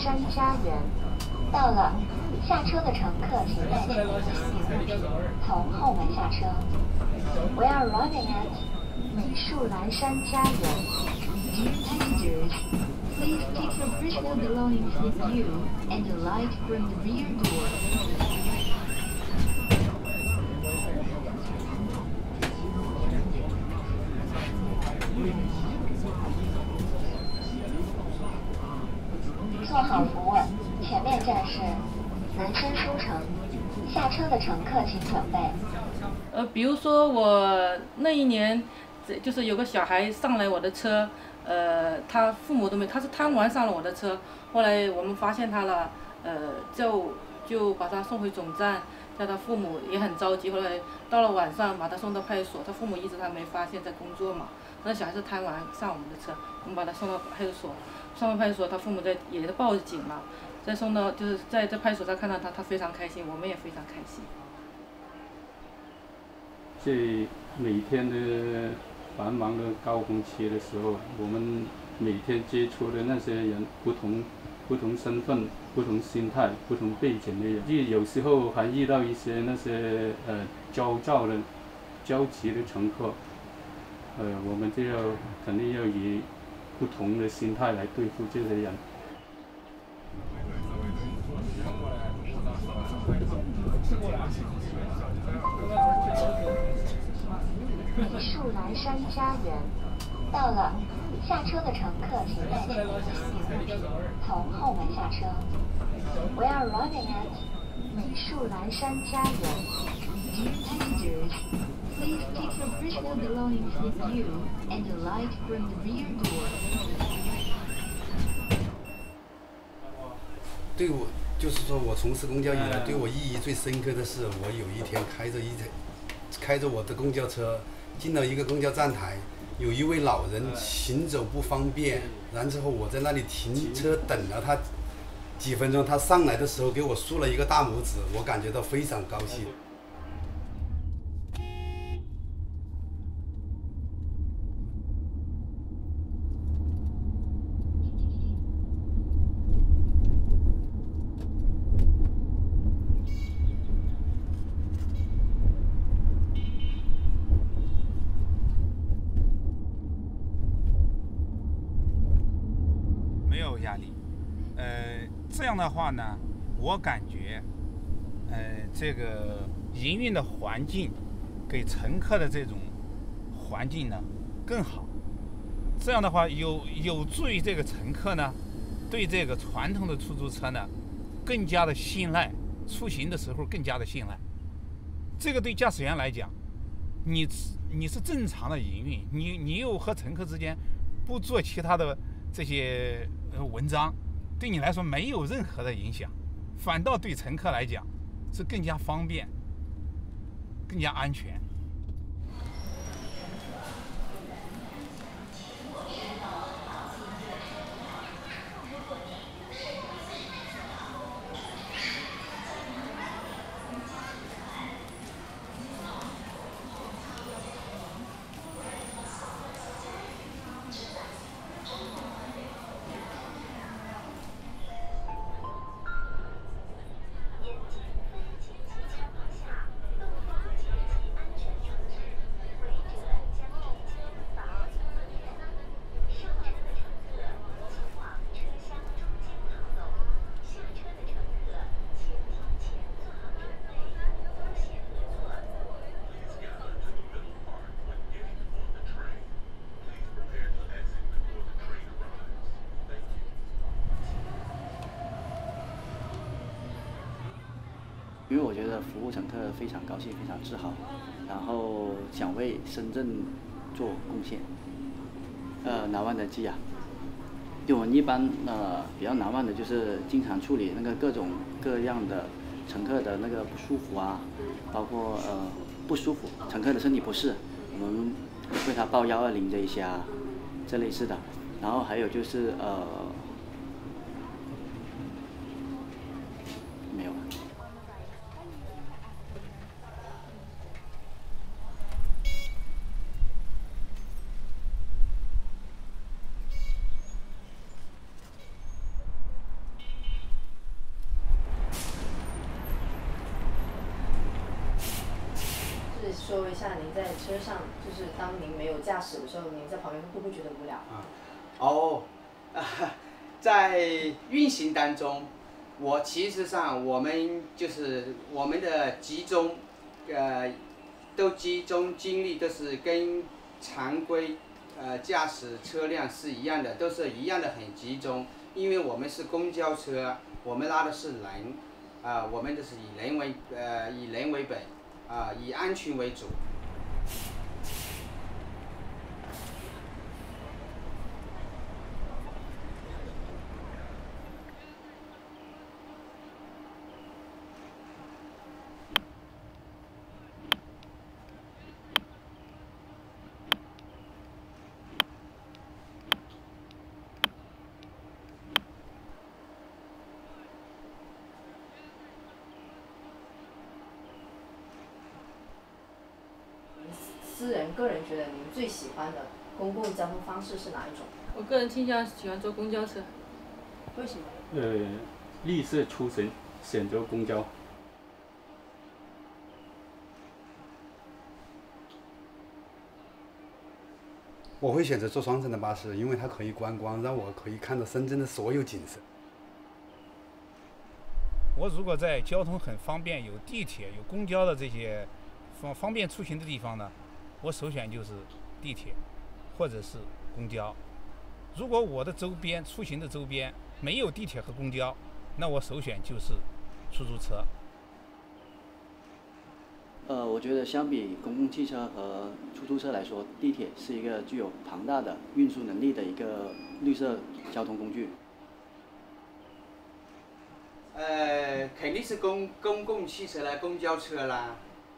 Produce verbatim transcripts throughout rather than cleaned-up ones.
山家园。到了，下车的乘客请带起行李物品，从后门下车。We are arriving at 美术蓝山家园。Dear passengers, please take your personal belongings with you and alight from the rear door. 坐好扶稳，前面站是南山书城。下车的乘客请准备。 呃，比如说我那一年，就是有个小孩上来我的车，呃，他父母都没，他是贪玩上了我的车，后来我们发现他了，呃，就就把他送回总站，叫他父母也很着急，后来到了晚上把他送到派出所，他父母一直他没发现，在工作嘛，那小孩是贪玩上我们的车，我们把他送到派出所，送到派出所，他父母在也报警了，再送到就是在在派出所他看到他，他非常开心，我们也非常开心。 在每天的繁忙的高峰期的时候，我们每天接触的那些人，不同不同身份、不同心态、不同背景的人，有时候还遇到一些那些呃焦躁的、焦急的乘客，呃，我们就要肯定要以不同的心态来对付这些人。 美术蓝山家园。到了，下车的乘客请带起行李物品，从后门下车。We are arriving at 美术蓝山家园。Dear passengers, please take your personal belongings with you and alight from the rear door. 对我，就是说我从事公交以来，对我意义最深刻的是，我有一天开着一台，开着我的公交车进了一个公交站台，有一位老人行走不方便，然之后我在那里停车等了他几分钟，他上来的时候给我竖了一个大拇指，我感觉到非常高兴。 没有压力，呃，这样的话呢，我感觉，呃，这个营运的环境给乘客的这种环境呢更好。这样的话有有助于这个乘客呢对这个传统的出租车呢更加的信赖，出行的时候更加的信赖。这个对驾驶员来讲，你你是正常的营运，你你又和乘客之间不做其他的这些文章，对你来说没有任何的影响，反倒对乘客来讲是更加方便、更加安全。 因为我觉得服务乘客非常高兴，非常自豪，然后想为深圳做贡献。呃，难忘的记啊，就我们一般呃比较难忘的就是经常处理那个各种各样的乘客的那个不舒服啊，包括呃不舒服，乘客的身体不适，我们为他报幺二零这一些啊，这类似的。然后还有就是呃。没有了。 说一下您在车上，就是当您没有驾驶的时候，您在旁边会不会觉得无聊？ 啊，哦，啊，在运行当中，我其实上我们就是我们的集中，呃，都集中精力都是跟常规呃驾驶车辆是一样的，都是一样的很集中，因为我们是公交车，我们拉的是人，啊、呃，我们都是以人为呃以人为本，啊、呃，以安全为主。 私人个人觉得您最喜欢的公共交通方式是哪一种？ 我个人倾向喜欢坐公交车。 为什么？ 呃，绿色出行，选择公交。 我会选择坐双层的巴士，因为它可以观光，让我可以看到深圳的所有景色。 我如果在交通很方便，有地铁、有公交的这些方方便出行的地方呢，我首选就是地铁，或者是公交。如果我的周边出行的周边没有地铁和公交，那我首选就是出租车。 呃，我觉得相比公共汽车和出租车来说，地铁是一个具有庞大的运输能力的一个绿色交通工具。 呃，肯定是公公共汽车啦，公交车啦。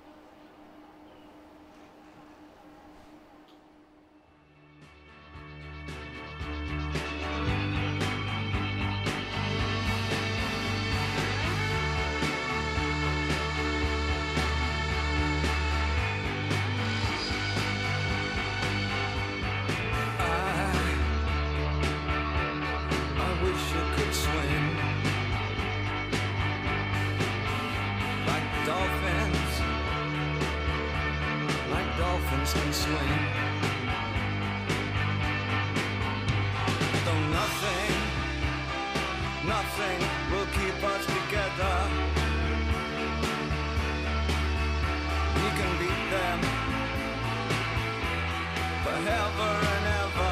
Dolphins, like dolphins can swim. Though nothing, nothing will keep us together. We can beat them forever and ever.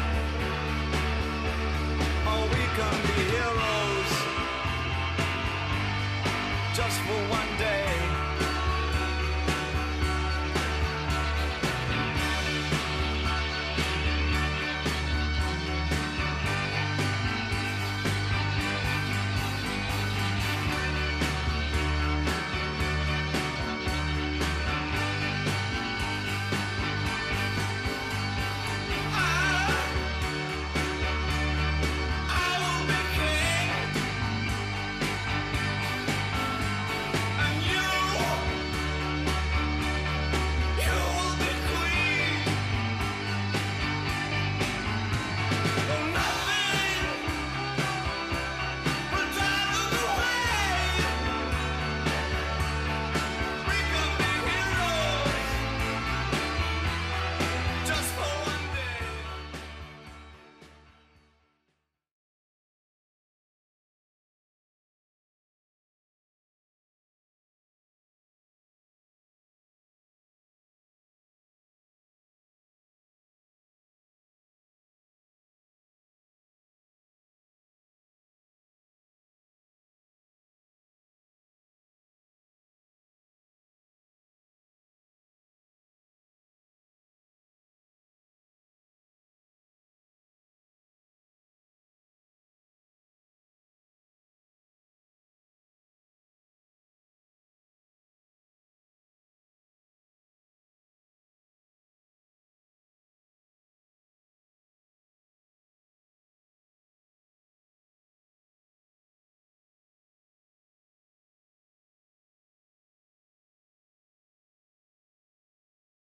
Or we can be heroes just for one day.